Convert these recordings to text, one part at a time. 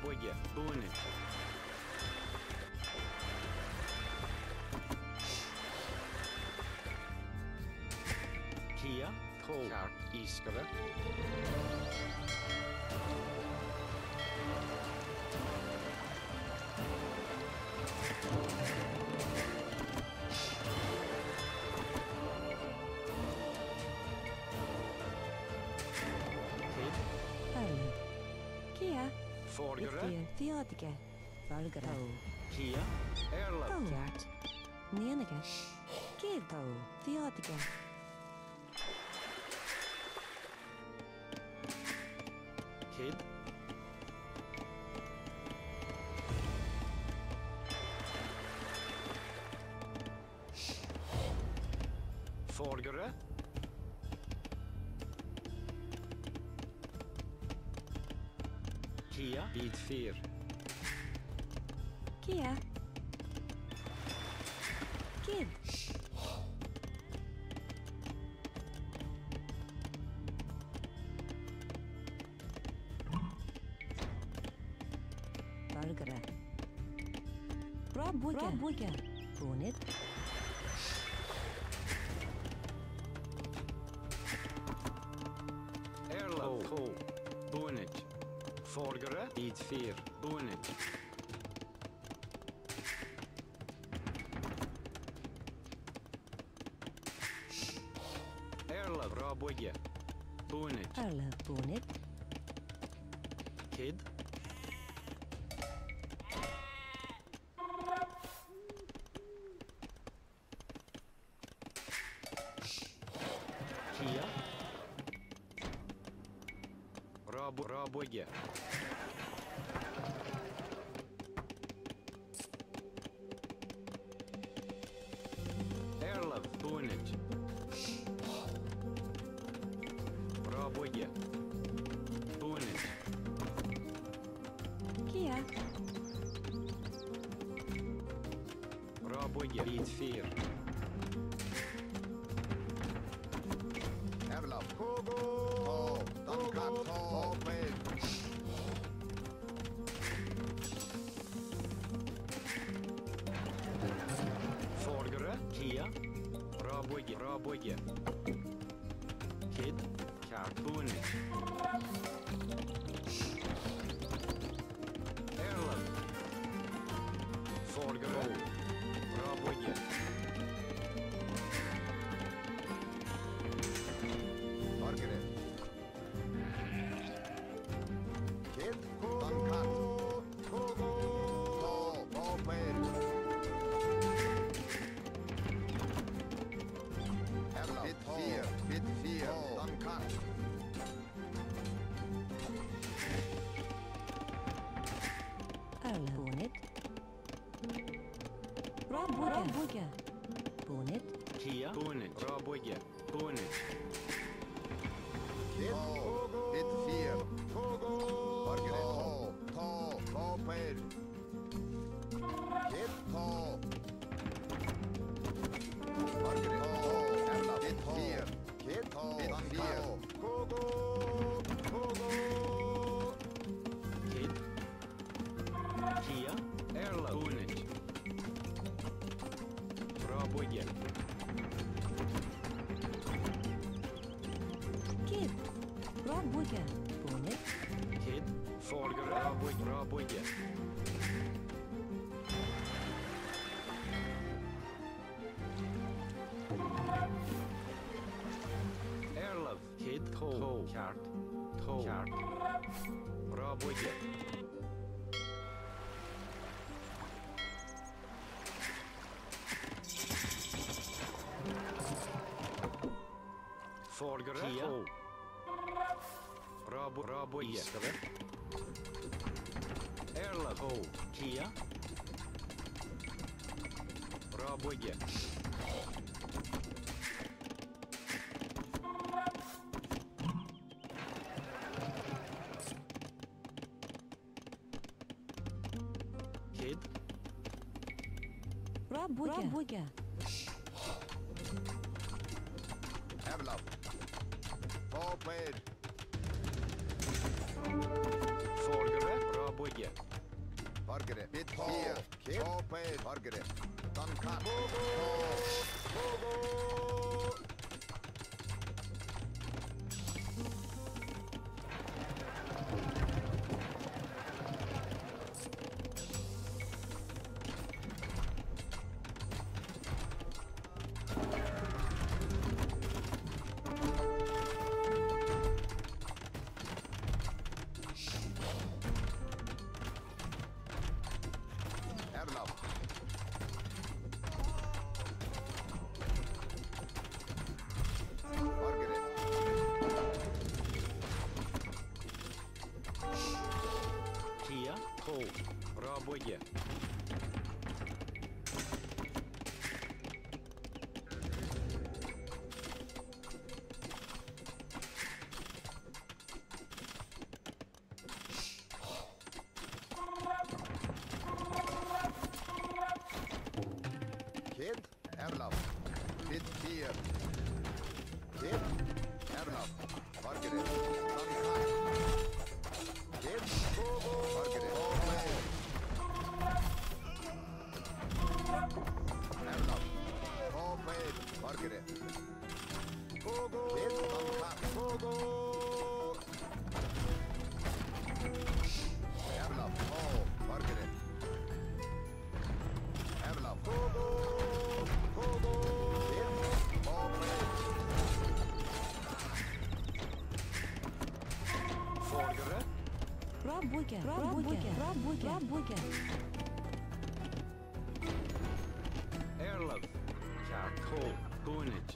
Raboye. Bunit. Kia. Tol. Kart. Iskere. Kia. Forgere. Theodige. Valgere. Kia. Erla. Gert. Nienige. Geerto. Theodige. Kid. Forgere. Kia. Bit 4. Kia. Kid. Valgere. Robwige. Bonit. Erla. Ho. Bunit. Forgere. Bit 4. Bunit. Erla. Raboye. Bunit. Erle. Bonit. Kid. Kia. Raboye. Erla. Bunit. Raboye. Bunit. Kia. Raboye. Bit 4. Erla. Kogo. Dankat. Med. Forgere. Kia. Raboye. Kid. Kart. Bunit. Erla. Forgere. Raboye. Forgere. Kid. Dankat. Kogo. Med. Erla. Bit 4. Dankat. Erle. Bonit. Robwige. Bonit. Kia. Bunit. Raboye. Bunit. Kid. Bit 4. Forgere. Med. Kid. Forgere. Erla. Bit 4. Kid. Bit 4. Kogo. Kid. Kia. Erla. Bunit. Raboye. Kid. Robwige. Bonit. Kid. Forgere. Raboye. Erla. Kid. Tol. Kart. Kart. Raboye. Forgere. Kia. Raboye. Erla. Kia. Raboye. Kid. Robwige. Erla. Med. Forgere. boje. Fargere. Bit 4. Kid. Topel. Fargere. Dankat. Erlav. Fargere. Kia, ho, ra boje. Kid. Erlav. Bit 4. Kid. Erlav. Fargere. Dankat. Kid. Fargere. Erlav. Topel. Fargere. Kid. Dankat. Erlav. Fargere. Erlav. Forgere. Rob boja. Rob boja. Rob boja. Rob boja. Erlav. Kjart, ho, gonage.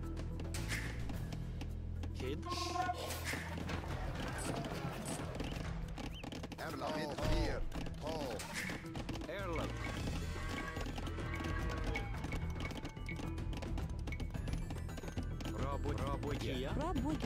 Kid. Erlav. Bit 4. Tall. Erlav. Ra boje. Kia. Rob boja.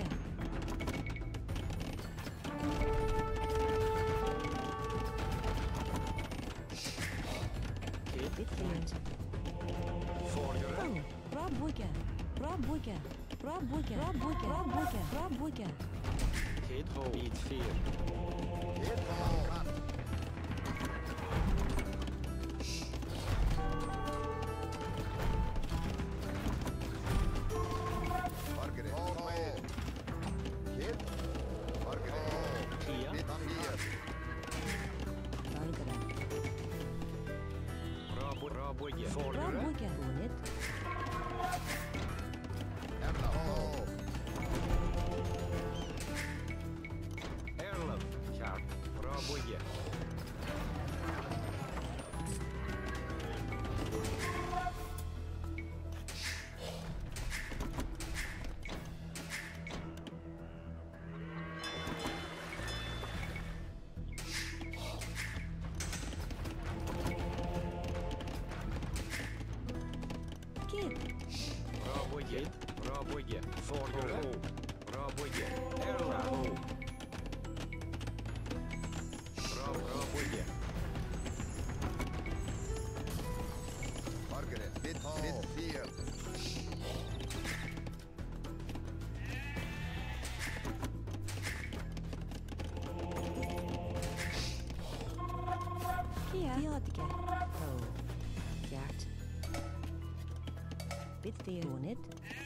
Kid. Bit field. Forgere. Oh. Rob boja. Rob boja. Rob boja. Rob boja. Rob boja. Rob boja. Kid, ho, bit 4. Kid. Dankat. Fargere. Topel. Kid. Fargere. Kia. Bit 4. Fargara. Ra boje. Rob Forgere. boja. Bonnet. Erlav. Erlav. Kjart. Ra boje. Kid. Ra boje. Ra boje. Forgere. Ho. Ra boje. Erlav. Ho. Ra boje. Fargere. Bit 4. Kia. Fiadke. Oh. Gjert. Bit 4. Bonnet.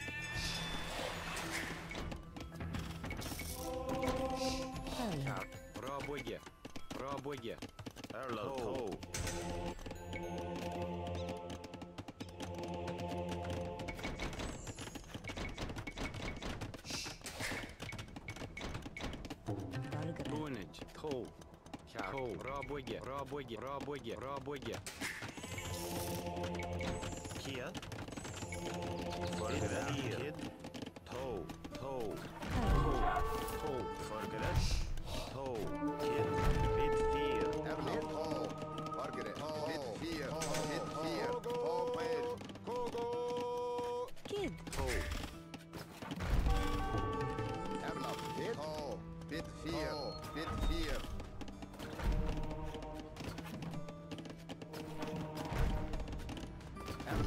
Erlav. Kjart. Ra boje. Ra boje. Erlav. Ho. Fargara. Gonage. Ho. Kjart. Ho. Ra boje. Ra boje. Ra boje. Ra boje. Kia. Forgere. Kid. Toe. Toe. Erlav. Toe. Forgere. Toe. Kid. Bit 4. Erlav. Fargere. Bit 4. Bit 4. Topel. Kid. Toe. Erlav. Kid. Bit 4. Bit 4. Erlav.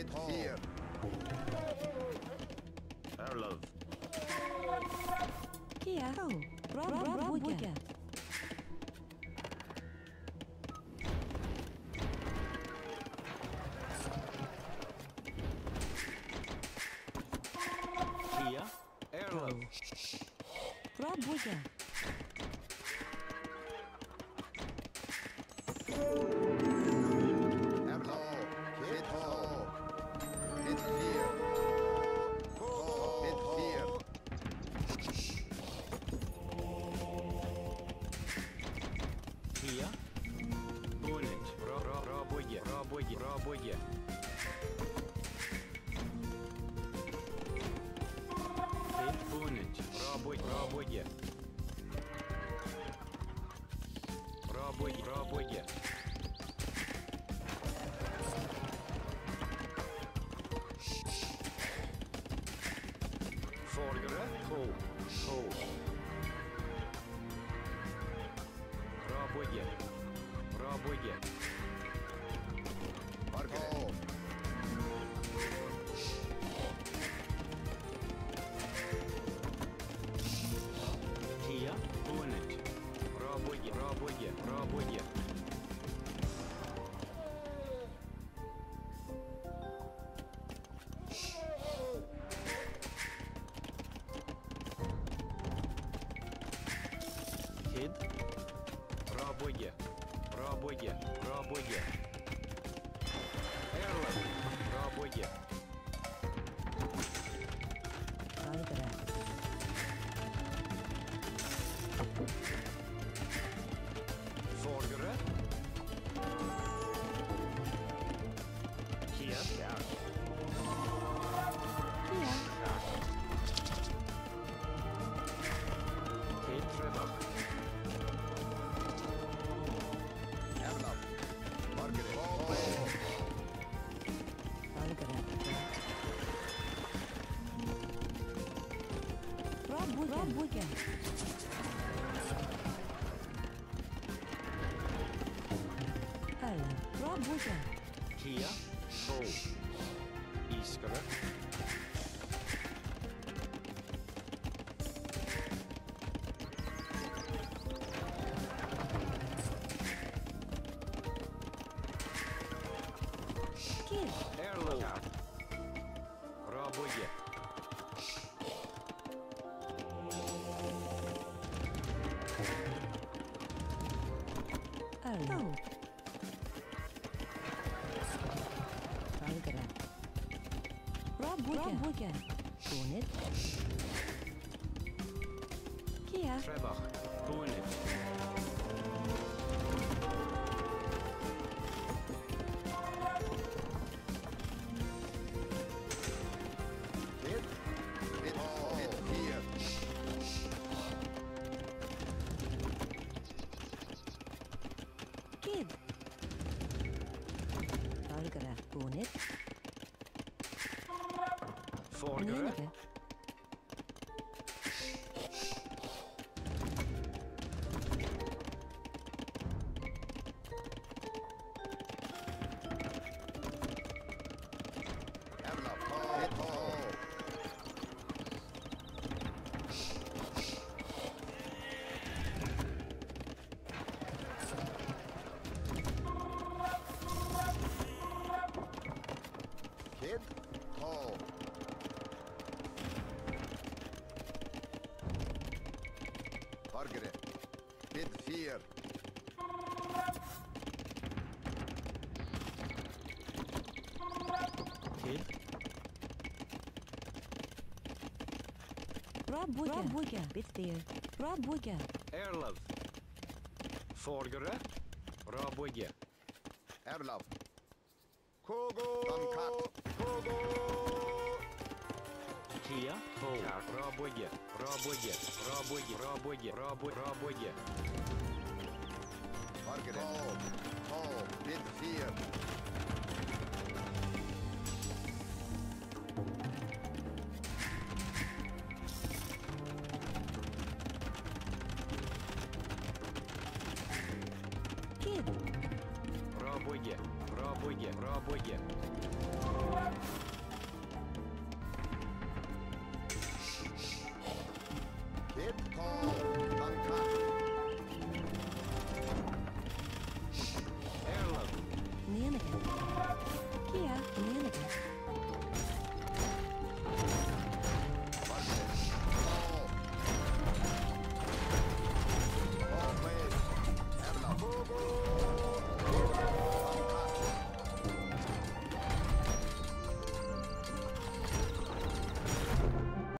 Bit here. Erlov. Kia. Oh. Пробуйте. Kia. Erlov. Пробуйте. Erlo. Bit ho. Bit here. Bit here. Kia. Bunit. Raboye. Raboye. Raboye. Hit bunit. Raboye. Raboye. Raboye. Raboye. Forgere. Ho. Ho. Raboye. Raboye. Margere. Kia. Bunit. Raboye. Raboye. Raboye. Kid. Raboye. Raboye. Raboye. Erlen. Raboye. Algara. Forgere. Kia. Kia. Kid. Trevor. Erlo. Margere. Algara. Пробуйте. Ella. Пробуйте. Kia. Ho. Iskere. Kid. Erlo. Raboye. Ella. Algara. Пробуйте. Bunit. Kia. Trevor. Bunit. Bit. Bit ho. Bit here. Kid. Algara. Bunit. Forgere. Enige. Erlo. Bit ho. Kid. Ho. Margere. Bit here. Kid. Пробуйте. Bit there. Пробуйте. Erlov. Forgere. Raboye. Erlo. Kogo. Dankat. Kogo. Kia. Ho. Raboye. Raboye. Raboye. Raboye. Raboye. Margere. Ho. Bit here. Kid. Raboye. Raboye. Raboye.